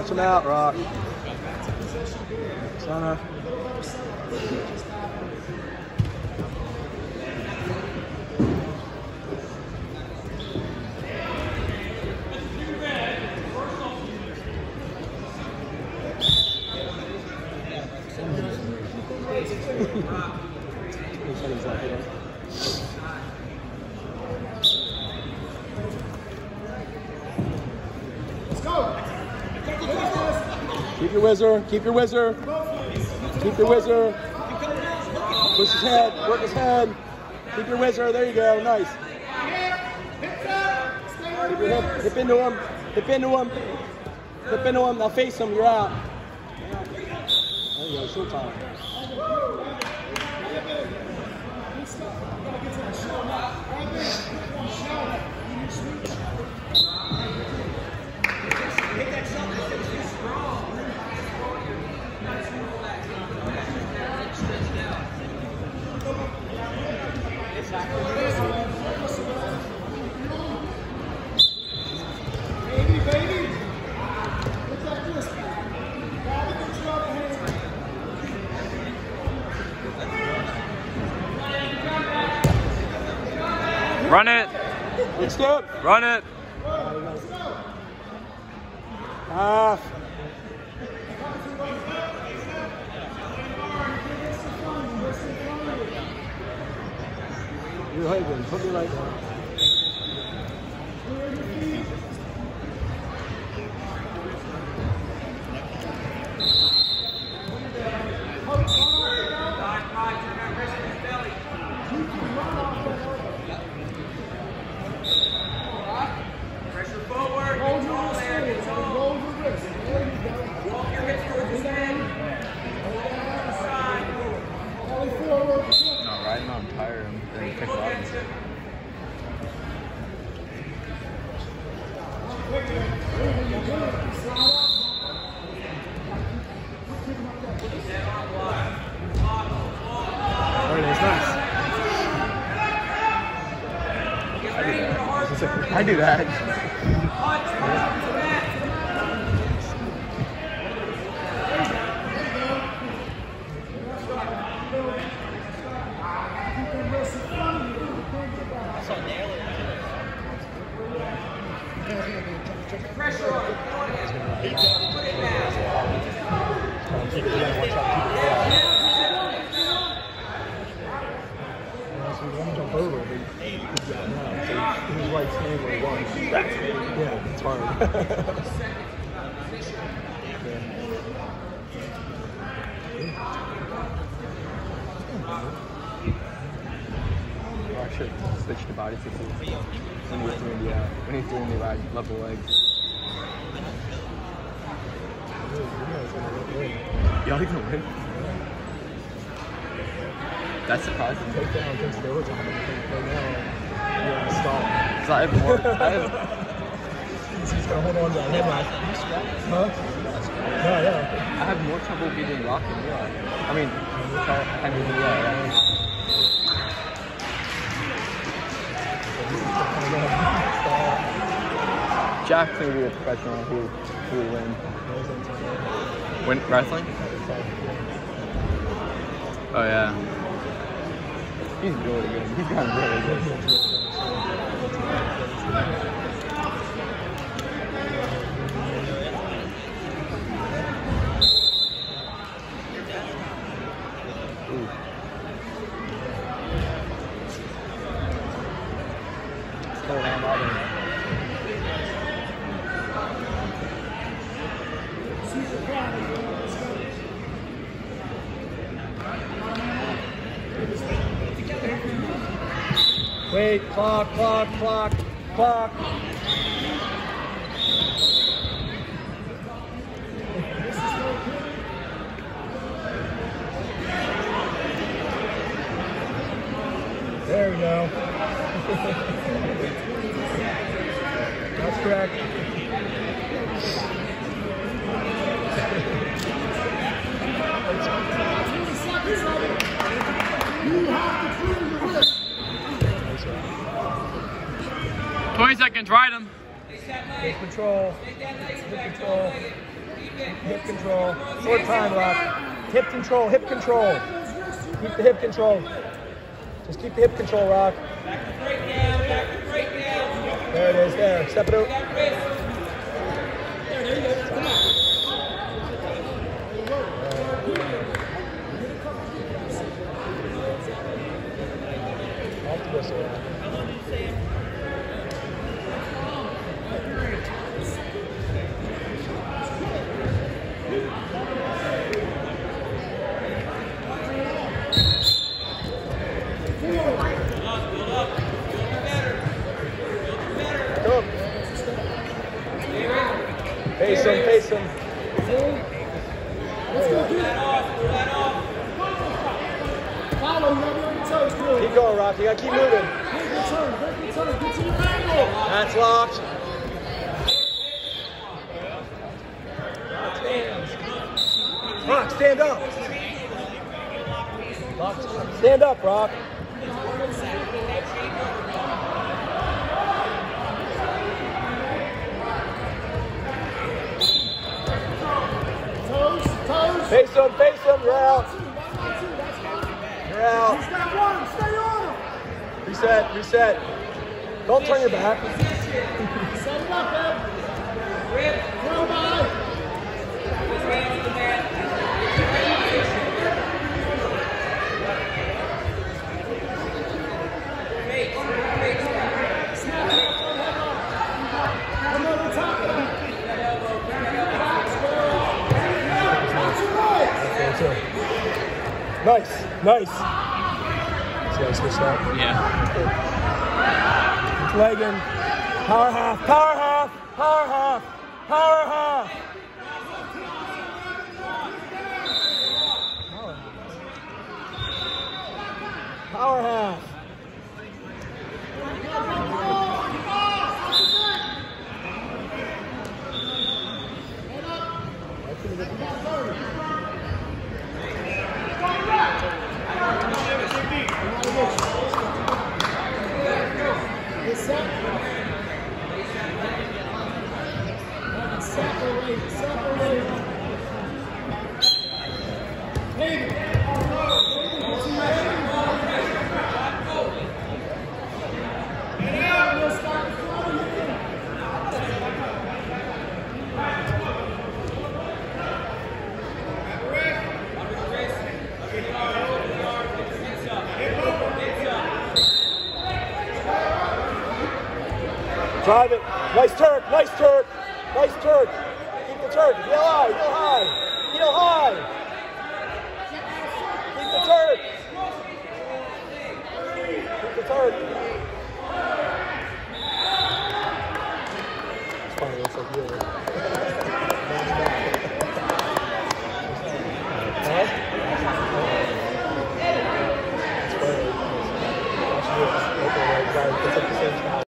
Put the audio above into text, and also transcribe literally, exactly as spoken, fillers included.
Stretch them out, Rock. Center. Keep your whizzer, keep your whizzer, keep your whizzer. Push his head, work his head. Keep your whizzer, there you go, nice. Keep your hip, hip into him, hip into him, hip into him, now face him, you're out. There you go, showtime. Run it. It's good. Run it. Half. You're Hagen. Put me right there. I do that. Pressure on. Put it down. Jump over, but he's got now. So his right hand where he was. Yeah, it's hard. Oh, I should switch to body fixes when he's doing the uh, when he's doing the ride level legs. Y'all gonna win? That's surprising. Take down against the overtime. I think right now you're in a stall. Cause I have more. I have. He's gonna hold on to that. Huh? No, yeah. I have more trouble beating Rock than you are. I mean, I mean, yeah. yeah. Jack's gonna be a professional who who will win. Win wrestling? Oh yeah. He's really good. He's gotten really good. Ooh. Slow down, Robin. Wait, clock, clock, clock, clock. There we go. That's correct. twenty seconds, ride him. Take control. Take control. Hip control. Short time, Rock. Hip control, hip control. Keep the hip control. Just keep the hip control, Rock. There it is, there. Step it out. Off the whistle, Rock. Face him, face him. Keep going, Rock. You gotta keep moving. That's locked. Rock, stand up. Rock, stand up, Rock. Face him, face him, you're out. You're out. Reset, reset. Don't turn your back. Set it up, Ed. Throw by. Nice, nice. See how I switched that? Yeah. Leg in. Power half, power half, power half, power half. Power half. Separate, separate. Drive it. Nice Turk, nice Turk, nice Turk. Keep the Turk. Heel high, heel high, heel high. Keep the Turk. Keep the Turk. It's funny, it's like you.